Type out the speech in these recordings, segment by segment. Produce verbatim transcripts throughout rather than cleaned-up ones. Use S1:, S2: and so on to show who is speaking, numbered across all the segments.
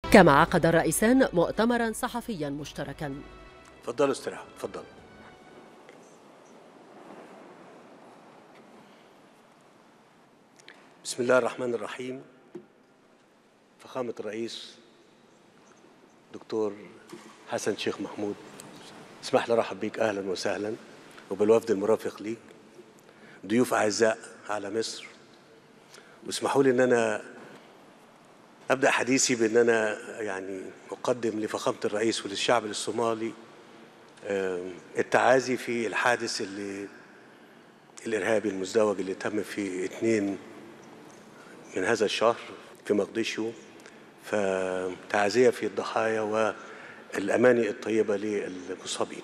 S1: كما عقد الرئيسان مؤتمرا صحفيا مشتركا.
S2: تفضلوا استراحة. تفضل. بسم الله الرحمن الرحيم. فخامة الرئيس دكتور حسن شيخ محمود، اسمح لي ارحب بيك اهلا وسهلا وبالوفد المرافق ليك، ضيوف اعزاء على مصر. واسمحوا لي ان انا ابدا حديثي بان انا يعني اقدم لفخامة الرئيس وللشعب الصومالي التعازي في الحادث اللي الارهابي المزدوج اللي تم في اثنين من هذا الشهر في مقديشو، فتعزية في الضحايا والأماني الطيبة للمصابين.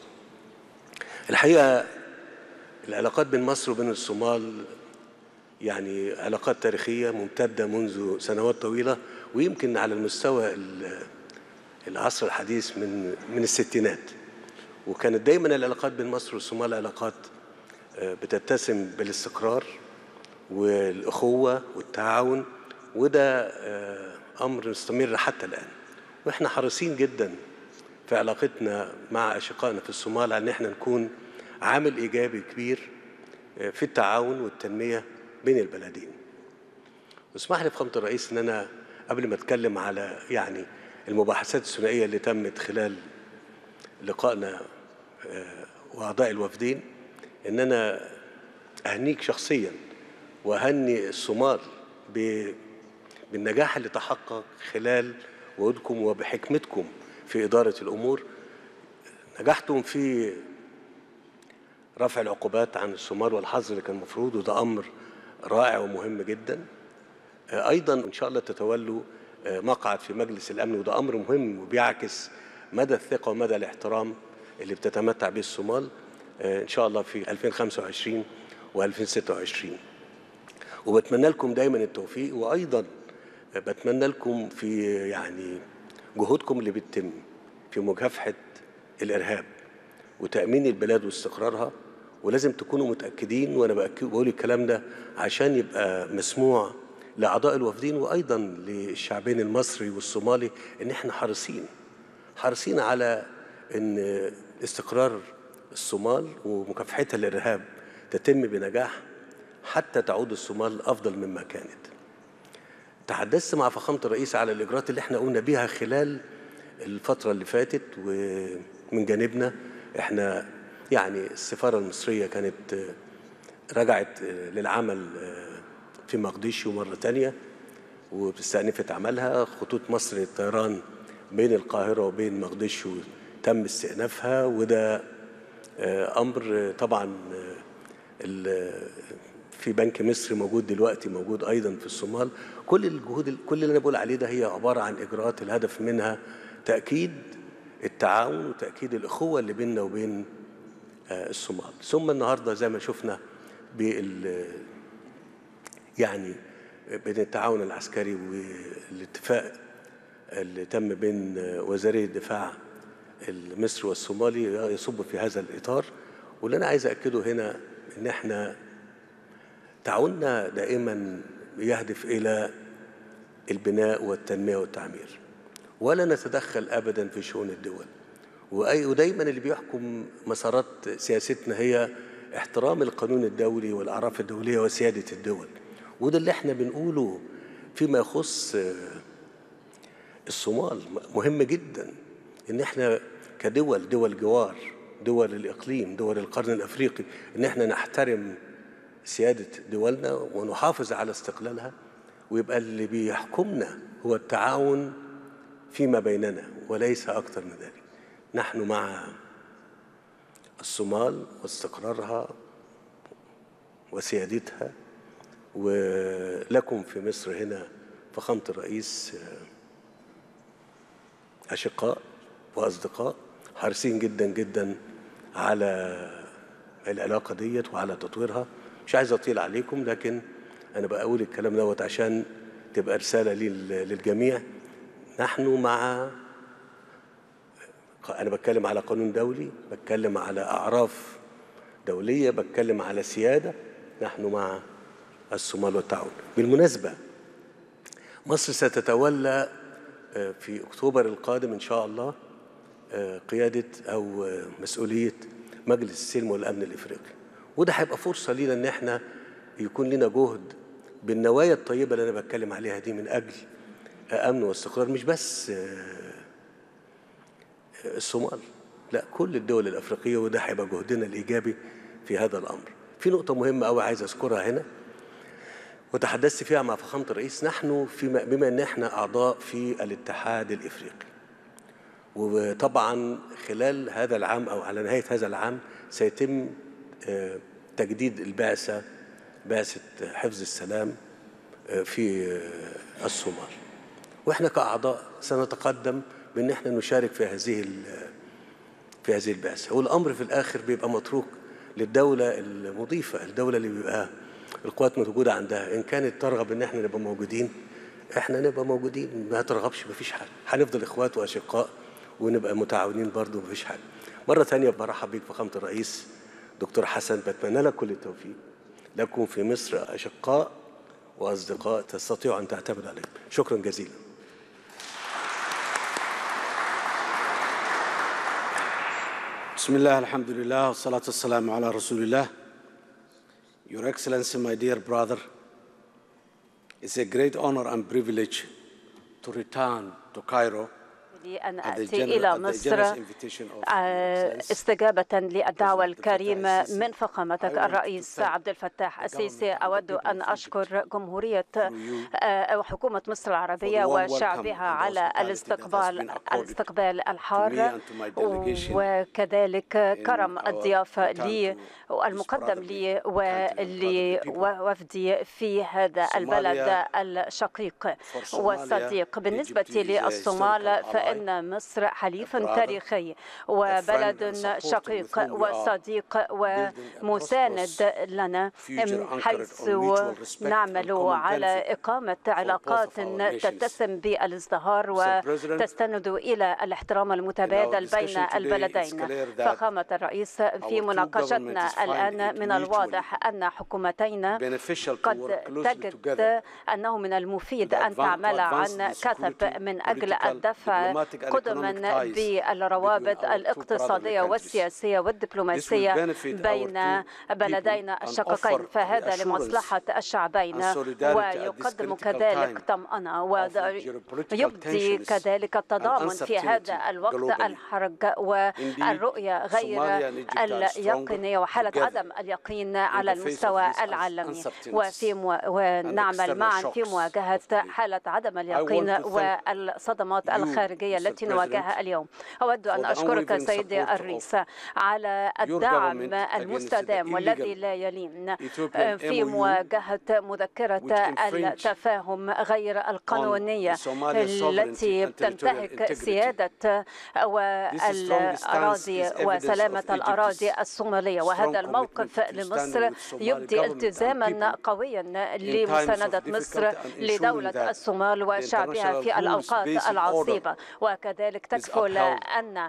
S2: الحقيقة العلاقات بين مصر وبين الصومال يعني علاقات تاريخية ممتدة منذ سنوات طويلة، ويمكن على المستوى العصر الحديث من من الستينات. وكانت دايما العلاقات بين مصر والصومال علاقات بتتسم بالاستقرار والأخوة والتعاون، وده أمر مستمر حتى الآن. وإحنا حريصين جدا في علاقتنا مع أشقائنا في الصومال أن احنا نكون عامل إيجابي كبير في التعاون والتنمية بين البلدين. واسمح لي فخامة الرئيس أن أنا قبل ما أتكلم على يعني المباحثات الثنائية اللي تمت خلال لقائنا وأعضاء الوفدين، أن أنا أهنيك شخصيا وأهني الصومال بالنجاح اللي تحقق خلال وجودكم وبحكمتكم في إدارة الأمور. نجحتم في رفع العقوبات عن الصومال والحظر اللي كان مفروض، وده أمر رائع ومهم جدا. أيضا إن شاء الله تتولوا مقعد في مجلس الأمن، وده أمر مهم وبيعكس مدى الثقة ومدى الاحترام اللي بتتمتع به الصومال إن شاء الله في ألفين وخمسة وعشرين وألفين وستة وعشرين. وبتمنى لكم دايما التوفيق، وأيضا بتمنى لكم في يعني جهودكم اللي بتتم في مكافحة الإرهاب وتأمين البلاد واستقرارها. ولازم تكونوا متأكدين، وأنا بقول الكلام ده عشان يبقى مسموع لأعضاء الوفدين وأيضا للشعبين المصري والصومالي، إن إحنا حريصين حريصين على إن استقرار الصومال ومكافحتها للإرهاب تتم بنجاح حتى تعود الصومال أفضل مما كانت. تحدثت مع فخامة الرئيس على الإجراءات اللي احنا قمنا بيها خلال الفترة اللي فاتت، ومن جانبنا احنا يعني السفارة المصرية كانت رجعت للعمل في مقديشو مرة تانية واستأنفت عملها. خطوط مصر للطيران بين القاهرة وبين مقديشو تم استئنافها، وده أمر طبعا في بنك مصر موجود دلوقتي، موجود أيضا في الصومال. كل الجهود كل اللي أنا بقول عليه ده هي عبارة عن إجراءات الهدف منها تأكيد التعاون وتأكيد الأخوة اللي بيننا وبين الصومال. ثم النهارده زي ما شفنا بال يعني بين التعاون العسكري والاتفاق اللي تم بين وزيري الدفاع المصري والصومالي يصب في هذا الإطار. واللي أنا عايز أكده هنا إن إحنا تعاوننا دائما يهدف إلى البناء والتنمية والتعمير، ولا نتدخل أبدا في شؤون الدول. ودايما اللي بيحكم مسارات سياستنا هي احترام القانون الدولي والأعراف الدولية وسيادة الدول. وده اللي احنا بنقوله فيما يخص الصومال. مهم جدا ان احنا كدول دول جوار، دول الإقليم، دول القرن الأفريقي، ان احنا نحترم سيادة دولنا ونحافظ على استقلالها، ويبقى اللي بيحكمنا هو التعاون فيما بيننا وليس أكثر من ذلك. نحن مع الصومال واستقرارها وسيادتها، ولكم في مصر هنا فخامة الرئيس أشقاء وأصدقاء حريصين جدا جدا على العلاقة ديت وعلى تطويرها. مش عايز أطيل عليكم، لكن أنا بقول الكلام دوت عشان تبقى رسالة للجميع. نحن مع، أنا بتكلم على قانون دولي، بتكلم على أعراف دولية، بتكلم على سيادة. نحن مع الصومال والتعاون. بالمناسبة مصر ستتولى في أكتوبر القادم إن شاء الله قيادة أو مسؤولية مجلس السلم والأمن الإفريقي، وده هيبقى فرصة لينا إن إحنا يكون لنا جهد بالنوايا الطيبة اللي أنا بتكلم عليها دي من أجل أمن واستقرار، مش بس الصومال، لا كل الدول الأفريقية، وده هيبقى جهدنا الإيجابي في هذا الأمر. في نقطة مهمة أوي عايز أذكرها هنا وتحدثت فيها مع فخامة الرئيس. نحن فيما بما أن احنا أعضاء في الاتحاد الإفريقي، وطبعا خلال هذا العام أو على نهاية هذا العام سيتم تجديد البعثة، بعثة حفظ السلام في الصومال، وإحنا كأعضاء سنتقدم بأن احنا نشارك في هذه في هذه البعثة، والأمر في الآخر بيبقى متروك للدولة المضيفة، الدولة اللي بيبقى القوات موجودة عندها. إن كانت ترغب إن احنا نبقى موجودين احنا نبقى موجودين، ما ترغبش مفيش حاجة، هنفضل إخوات وأشقاء ونبقى متعاونين برضو مفيش حاجة. مرة ثانية برحب بيك فخامة الرئيس دكتور حسن، بتمنى لك كل التوفيق. لكم في مصر أشقاء وأصدقاء تستطيعوا أن تعتمدوا عليهم. شكرا جزيلا.
S3: بسم الله، الحمد لله، والصلاة والسلام على رسول الله. Your Excellency, my dear brother, it's a great honor and privilege to return to Cairo
S4: أن أتي إلى مصر استجابة للدعوة الكريمة من فخامتك الرئيس عبد الفتاح السيسي. أود أن أشكر جمهورية وحكومة مصر العربية وشعبها على الاستقبال الاستقبال الحار، وكذلك كرم الضيافة لي المقدم لي ولوفدي في هذا البلد الشقيق والصديق. بالنسبة للصومال فإن إن مصر حليف تاريخي وبلد شقيق وصديق ومساند لنا، حيث نعمل على إقامة علاقات تتسم بالازدهار وتستند إلى الاحترام المتبادل بين البلدين. فخامة الرئيس، في مناقشتنا الآن من الواضح أن حكومتين قد تجد أنه من المفيد أن تعمل عن كثب من أجل الدفع قدما بالروابط الاقتصادية والسياسية والدبلوماسية بين بلدينا الشقيقين، فهذا لمصلحة الشعبين ويقدم كذلك طمأنة ويبدي كذلك التضامن في هذا الوقت الحرج والرؤية غير اليقينية وحالة عدم اليقين على المستوى العالمي، وفي مو... ونعمل معا في مواجهة حالة عدم اليقين والصدمات الخارجية التي نواجهها اليوم. أود أن أشكرك سيدي الرئيس على الدعم المستدام والذي لا يلين في مواجهة مذكرة التفاهم غير القانونية التي تنتهك سيادة والأراضي وسلامة الأراضي الصومالية، وهذا الموقف لمصر يبدي التزاما قويا لمساندة مصر لدولة الصومال وشعبها في الأوقات العصيبة، وكذلك تكفل أن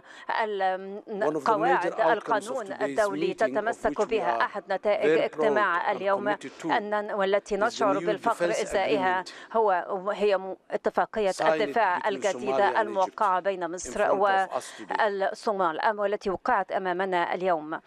S4: قواعد القانون الدولي تتمسك بها. أحد نتائج اجتماع اليوم أن والتي نشعر بالفخر إزائها هو هي اتفاقية الدفاع الجديدة الموقعة بين مصر والصومال والتي وقعت أمامنا اليوم.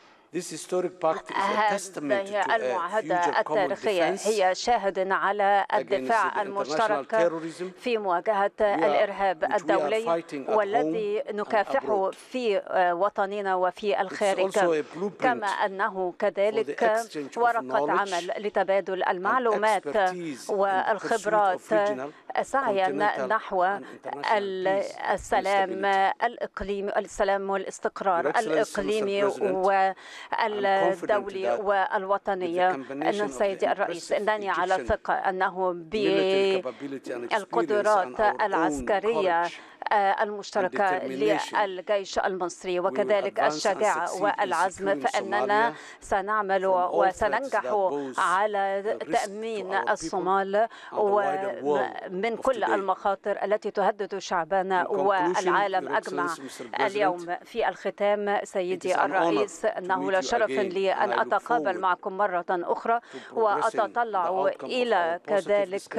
S4: هذه المعاهدة التاريخية هي شاهد على الدفاع المشترك في مواجهة الإرهاب الدولي والذي نكافحه في وطننا وفي الخارج، كما أنه كذلك ورقة عمل لتبادل المعلومات والخبرات سعيا نحو السلام الإقليمي السلام والاستقرار الإقليمي و الدولي والوطنية. أن سيدي الرئيس، إنني على ثقة أنه بالقدرات العسكرية المشتركة للجيش المصري وكذلك الشجاعة والعزم، فإننا سنعمل وسننجح على تأمين الصومال من كل المخاطر التي تهدد شعبنا والعالم أجمع. اليوم في الختام سيدي الرئيس، أنه لشرف لي أن أتقابل معكم مرة أخرى، وأتطلع إلى كذلك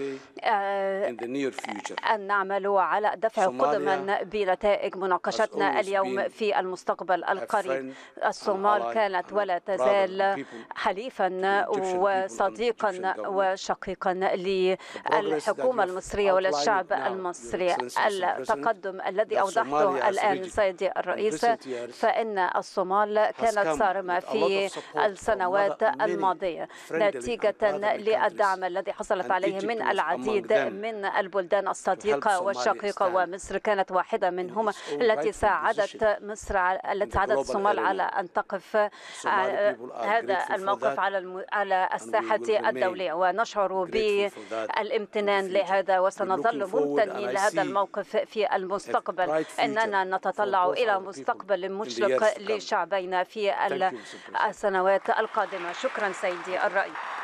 S4: أن نعمل على دفع قدما بنتائج مناقشتنا اليوم في المستقبل القريب. الصومال كانت ولا تزال حليفا وصديقا وشقيقا للحكومة المصرية وللشعب المصري. التقدم الذي أوضحته الآن سيدي الرئيس، فإن الصومال كانت صارمة في السنوات الماضية نتيجة للدعم الذي حصلت عليه من العديد من البلدان الصديقة والشقيقة، ومصر كانت واحدة منهم التي ساعدت مصر التي ساعدت الصومال على أن تقف هذا الموقف على على الساحة الدولية، ونشعر بالامتنان لهذا، وسنظل ممتنين لهذا الموقف في المستقبل. إننا نتطلع إلى مستقبل مشرق لشعبنا في السنوات القادمة. شكرا سيدي الرئيس.